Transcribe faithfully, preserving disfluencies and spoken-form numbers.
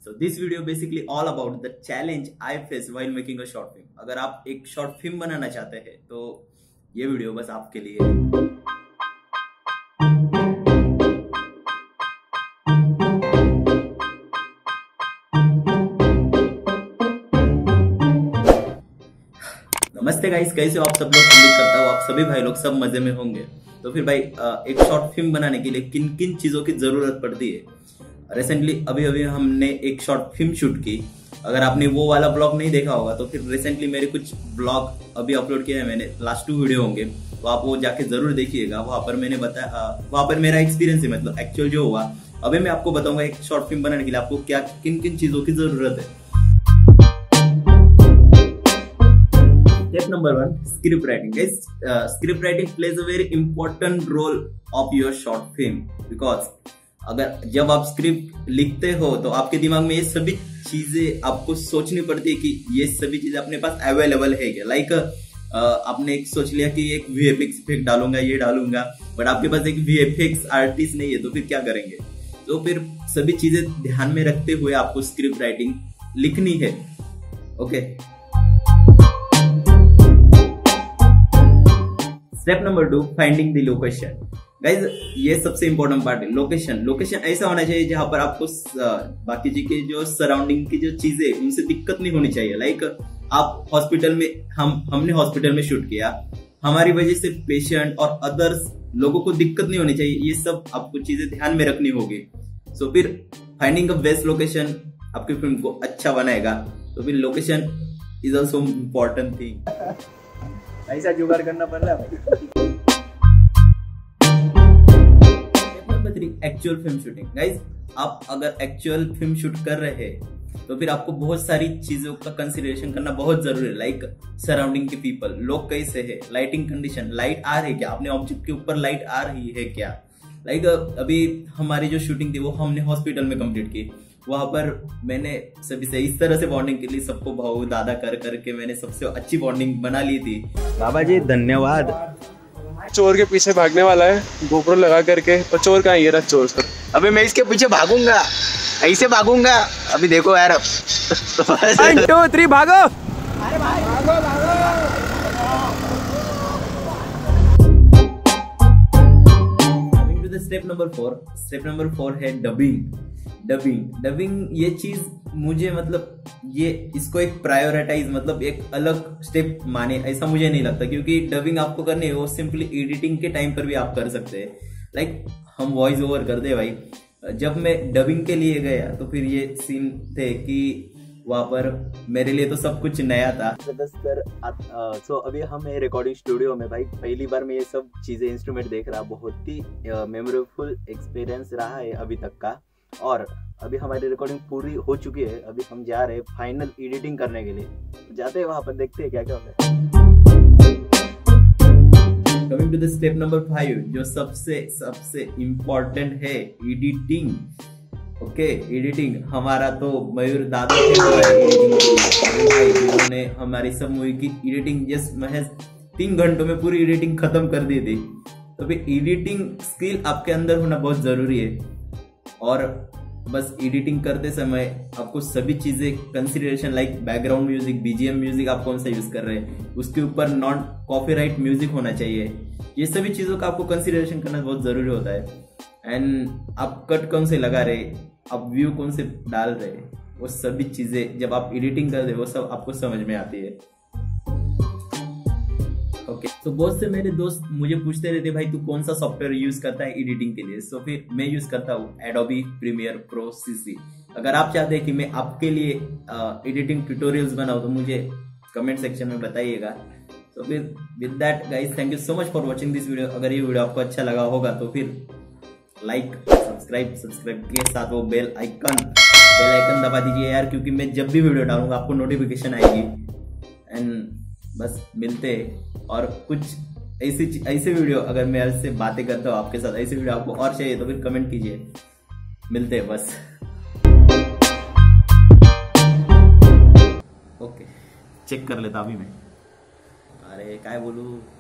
So this video basically all about the challenge I face while making a short film. अगर आप एक short film बनाना चाहते हैं तो ये वीडियो बस आपके लिए है। नमस्ते गाइस, कैसे हो आप सब लोग? उम्मीद करता हूँ आप सभी भाई लोग सब मजे में होंगे। तो फिर भाई एक शॉर्ट फिल्म बनाने के लिए किन किन चीजों की जरूरत पड़ती है। रिसेंटली अभी अभी हमने एक शॉर्ट फिल्म शूट की। अगर आपने वो वाला ब्लॉग नहीं देखा होगा तो फिर रिसेंटली मेरे कुछ ब्लॉग अभी अपलोड किया है मैंने, लास्ट टू वीडियो होंगे, तो आप वो जाके जरूर देखिएगा। वहां पर मैंने बताया, वहां पर मेरा एक्सपीरियंस है, मतलब एक्चुअल जो हुआ। अभी मैं आपको बताऊंगा एक शॉर्ट फिल्म बनाने के लिए आपको क्या किन किन चीजों की जरूरत है। Step number one, script writing. Guys, uh, script writing plays a very important role of your short film because अगर जब आप स्क्रिप्ट लिखते हो तो आपके दिमाग में ये सभी चीजें आपको सोचनी पड़ती है कि ये सभी चीजें अपने पास अवेलेबल है क्या। लाइक like, आपने एक सोच लिया कि एक वीएफएक्स इफेक्ट डालूंगा, ये डालूंगा, बट आपके पास एक वीएफएक्स आर्टिस्ट नहीं है, तो फिर क्या करेंगे? तो फिर सभी चीजें ध्यान में रखते हुए आपको स्क्रिप्ट राइटिंग लिखनी है। Okay, step number two, finding the location. Guys ये सबसे इंपॉर्टेंट पार्ट है, लोकेशन। लोकेशन ऐसा होना चाहिए जहां पर आपको बाकी जी के जो सराउंडिंग की जो चीजें उनसे दिक्कत नहीं होनी चाहिए। लाइक आप हॉस्पिटल में, हम हमने हॉस्पिटल में शूट किया, हमारी वजह से पेशेंट और अदर्स लोगों को दिक्कत नहीं होनी चाहिए। ये सब आपको चीजें ध्यान में रखनी होगी। सो फिर फाइंडिंग अ बेस्ट लोकेशन आपकी फिल्म को अच्छा बनाएगा। तो फिर location is also important thing. ऐसा जुगाड़ करना पड़ रहा है। Actual film shooting. गाइज आप अगर एक्चुअल फिल्म शूट कर रहे हैं तो फिर आपको बहुत सारी चीजों का कंसिडरेशन करना बहुत जरूरी है। लाइक सराउंडिंग के पीपल, लोग कैसे है, लाइटिंग कंडीशन, लाइट आ रही है क्या, अपने ऑब्जेक्ट के ऊपर लाइट आ रही है क्या। लाइक अभी हमारी जो शूटिंग थी वो हमने हॉस्पिटल में कंप्लीट की। वहां पर मैंने सभी से इस तरह से बॉन्डिंग के लिए सबको भाऊ दादा कर करके मैंने सबसे अच्छी बॉन्डिंग बना ली थी। बाबा जी धन्यवाद। चोर के पीछे भागने वाला है गोप्रो लगा करके, पर चोर कहाँ? ये रहा चोर सर। अबे मैं इसके पीछे भागूंगा, ऐसे भागूंगा। अभी देखो यार, वन टू थ्री भागो। अरे भाई भागो भागो। Step number four step number four है डबिंग। डबिंग डबिंग ये चीज मुझे, मतलब ये इसको एक प्रायोरिटाइज, मतलब एक अलग स्टेप माने, ऐसा मुझे नहीं लगता। क्योंकि डबिंग आपको करनी है वो सिंपली एडिटिंग के टाइम पर भी आप कर सकते हैं। लाइक हम वॉइस ओवर कर दे भाई। जब मैं डबिंग के लिए गया तो फिर ये सीन थे कि वहां पर मेरे लिए तो सब कुछ नया था। सर सो अभी हम रिकॉर्डिंग स्टूडियो में भाई पहली बार मैं ये सब चीजें इंस्ट्रूमेंट देख रहा। बहुत ही मेमोरेबल एक्सपीरियंस रहा है अभी तक का। और अभी हमारी रिकॉर्डिंग पूरी हो चुकी है। अभी हम जा रहे हैं फाइनल एडिटिंग करने के लिए। जाते हैं वहां पर, देखते हैं क्या क्या होता है। Coming to the step number five, जो सबसे सबसे इम्पोर्टेंट है, एडिटिंग। Okay, editing. हमारा तो मयूर दादा भाई जिन्होंने हमारी सब मूवी की एडिटिंग जस्ट महज तीन घंटों में पूरी एडिटिंग खत्म कर दी थी। तो फिर एडिटिंग स्किल आपके अंदर होना बहुत जरूरी है। और बस एडिटिंग करते समय आपको सभी चीजें consideration, like background music, BGM music आप कौन सा यूज कर रहे हैं, उसके ऊपर नॉन कॉपीराइट म्यूजिक होना चाहिए। ये सभी चीजों का आपको कंसिडरेशन करना बहुत जरूरी होता है। एंड आप कट कौन से लगा रहे, आप व्यू कौन से डाल रहे, वो सभी चीजें जब आप एडिटिंग करते हो वो सब आपको समझ में आती है। ओके, तो बहुत से मेरे दोस्त मुझे पूछते रहते भाई तू कौन सा सॉफ्टवेयर यूज करता है एडिटिंग के लिए। सो फिर मैं यूज करता हूँ एडोबी प्रीमियर प्रो सीसी। अगर आप चाहते हैं कि मैं आपके लिए एडिटिंग ट्यूटोरियल्स बनाऊँ तो मुझे कमेंट सेक्शन में बताइएगा। तो फिर with that guys, thank you so much for watching this video. अगर ये वीडियो आपको अच्छा लगा होगा तो फिर लाइक, सब्सक्राइब सब्सक्राइब के साथ वो बेल आइकन बेल आइकन दबा दीजिए यार, क्योंकि मैं जब भी वीडियो डालूंगा आपको नोटिफिकेशन आएगी। एंड बस मिलते हैं। और कुछ ऐसी ऐसे वीडियो, अगर मैं ऐसे बातें करता हूँ आपके साथ, ऐसे वीडियो आपको और चाहिए तो फिर कमेंट कीजिए। मिलते हैं बस। ओके, चेक कर लेता अभी मैं। अरे काय बोलू।